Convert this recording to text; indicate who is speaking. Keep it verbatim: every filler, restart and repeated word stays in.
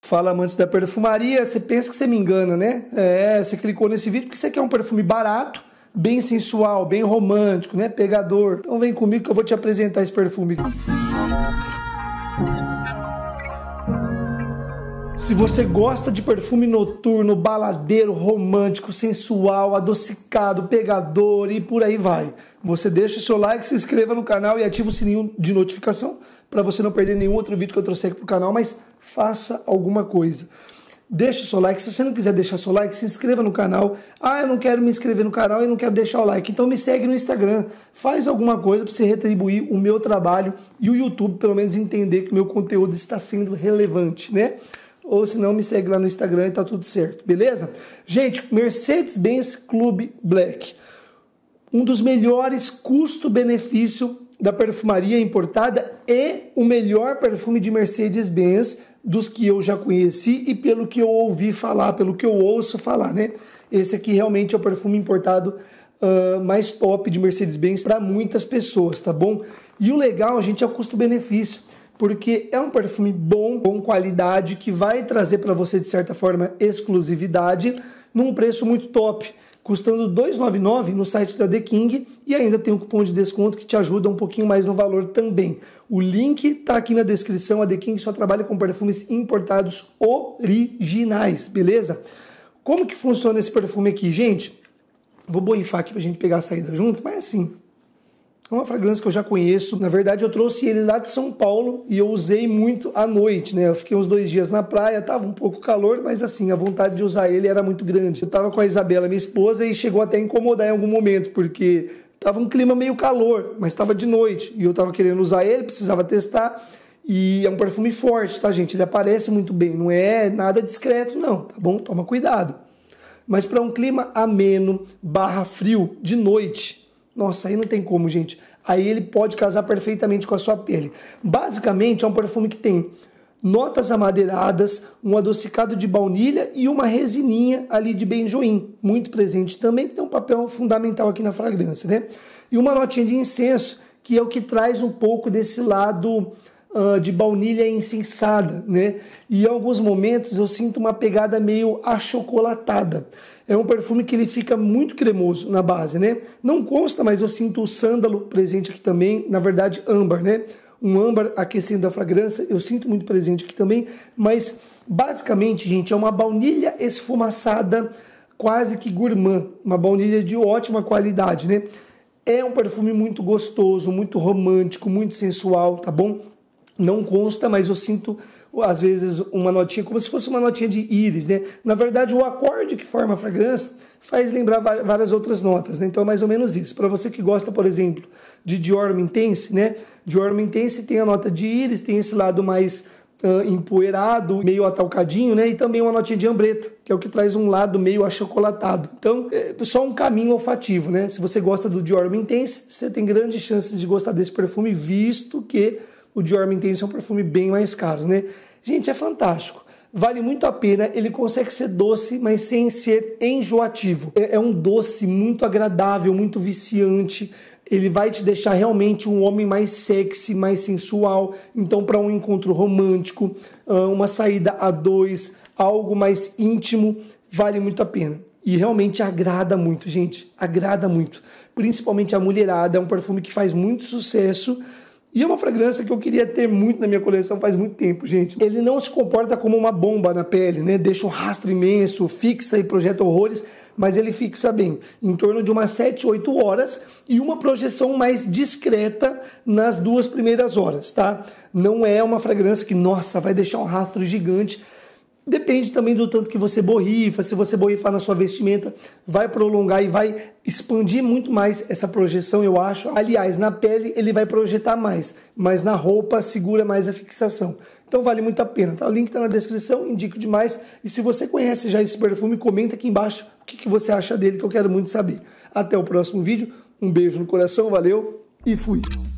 Speaker 1: Fala, amantes da perfumaria, você pensa que você me engana, né? É, você clicou nesse vídeo porque você quer um perfume barato, bem sensual, bem romântico, né? Pegador. Então vem comigo que eu vou te apresentar esse perfume aqui. Se você gosta de perfume noturno, baladeiro, romântico, sensual, adocicado, pegador e por aí vai, você deixa o seu like, se inscreva no canal e ativa o sininho de notificação para você não perder nenhum outro vídeo que eu trouxe aqui pro canal, mas faça alguma coisa. Deixa o seu like, se você não quiser deixar seu like, se inscreva no canal. Ah, eu não quero me inscrever no canal e não quero deixar o like, então me segue no Instagram. Faz alguma coisa para você retribuir o meu trabalho e o YouTube pelo menos entender que o meu conteúdo está sendo relevante, né? Ou se não, me segue lá no Instagram e tá tudo certo, beleza? Gente, Mercedes-Benz Club Black, um dos melhores custo-benefício da perfumaria importada e o melhor perfume de Mercedes-Benz dos que eu já conheci e pelo que eu ouvi falar, pelo que eu ouço falar, né? Esse aqui realmente é o perfume importado uh, mais top de Mercedes-Benz para muitas pessoas, tá bom? E o legal, gente, é o custo-benefício, porque é um perfume bom, com qualidade, que vai trazer para você, de certa forma, exclusividade, num preço muito top, custando dois reais e noventa e nove centavos no site da The King, e ainda tem um cupom de desconto que te ajuda um pouquinho mais no valor também. O link está aqui na descrição. A The King só trabalha com perfumes importados originais, beleza? Como que funciona esse perfume aqui, gente? Vou borrifar aqui para a gente pegar a saída junto, mas assim... é uma fragrância que eu já conheço. Na verdade, eu trouxe ele lá de São Paulo e eu usei muito à noite, né? Eu fiquei uns dois dias na praia, tava um pouco calor, mas assim, a vontade de usar ele era muito grande. Eu tava com a Isabela, minha esposa, e chegou até a incomodar em algum momento, porque tava um clima meio calor, mas tava de noite. E eu tava querendo usar ele, precisava testar. E é um perfume forte, tá, gente? Ele aparece muito bem, não é nada discreto, não, tá bom? Toma cuidado. Mas para um clima ameno, barra frio, de noite... nossa, aí não tem como, gente. Aí ele pode casar perfeitamente com a sua pele. Basicamente, é um perfume que tem notas amadeiradas, um adocicado de baunilha e uma resininha ali de benjoim, muito presente também, que tem um papel fundamental aqui na fragrância, né? E uma notinha de incenso, que é o que traz um pouco desse lado uh, de baunilha incensada, né? E em alguns momentos eu sinto uma pegada meio achocolatada. É um perfume que ele fica muito cremoso na base, né? Não consta, mas eu sinto o sândalo presente aqui também, na verdade âmbar, né? Um âmbar aquecendo a fragrância, eu sinto muito presente aqui também, mas basicamente, gente, é uma baunilha esfumaçada quase que gourmand, uma baunilha de ótima qualidade, né? É um perfume muito gostoso, muito romântico, muito sensual, tá bom? Não consta, mas eu sinto, às vezes, uma notinha, como se fosse uma notinha de íris, né? Na verdade, o acorde que forma a fragrância faz lembrar várias outras notas, né? Então é mais ou menos isso. Para você que gosta, por exemplo, de Dior Homme Intense, né? Dior Homme Intense tem a nota de íris, tem esse lado mais uh, empoeirado, meio atalcadinho, né? E também uma notinha de ambreta, que é o que traz um lado meio achocolatado. Então, é só um caminho olfativo, né? Se você gosta do Dior Homme Intense, você tem grandes chances de gostar desse perfume, visto que o Dior Homme Intense é um perfume bem mais caro, né? Gente, é fantástico. Vale muito a pena. Ele consegue ser doce, mas sem ser enjoativo. É, é um doce muito agradável, muito viciante. Ele vai te deixar realmente um homem mais sexy, mais sensual. Então, para um encontro romântico, uma saída a dois, algo mais íntimo, vale muito a pena. E realmente agrada muito, gente. Agrada muito. Principalmente a mulherada. É um perfume que faz muito sucesso. E é uma fragrância que eu queria ter muito na minha coleção faz muito tempo, gente. Ele não se comporta como uma bomba na pele, né? Deixa um rastro imenso, fixa e projeta horrores, mas ele fixa bem, em torno de umas sete, oito horas e uma projeção mais discreta nas duas primeiras horas, tá? Não é uma fragrância que, nossa, vai deixar um rastro gigante. Depende também do tanto que você borrifa. Se você borrifar na sua vestimenta, vai prolongar e vai expandir muito mais essa projeção, eu acho. Aliás, na pele ele vai projetar mais, mas na roupa segura mais a fixação. Então vale muito a pena, tá? O link está na descrição, indico demais. E se você conhece já esse perfume, comenta aqui embaixo o que, que você acha dele, que eu quero muito saber. Até o próximo vídeo, um beijo no coração, valeu e fui!